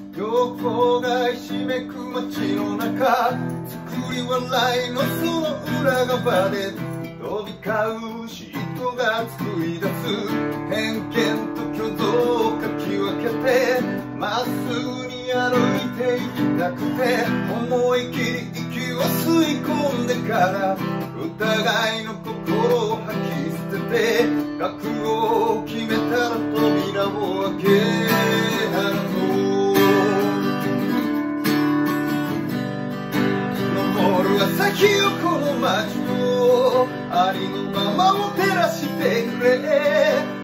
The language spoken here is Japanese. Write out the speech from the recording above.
横がひしめく街の中、作り笑いのその裏側で飛び交う人が作り出す偏見と挙動をかき分けて、まっすぐに歩いていきたくて、思い切り息を吸い込んでから疑いの心を吐き捨てて、覚悟を決めたら扉を開けはの昇る朝日よこの街をありのままを照らしてくれ。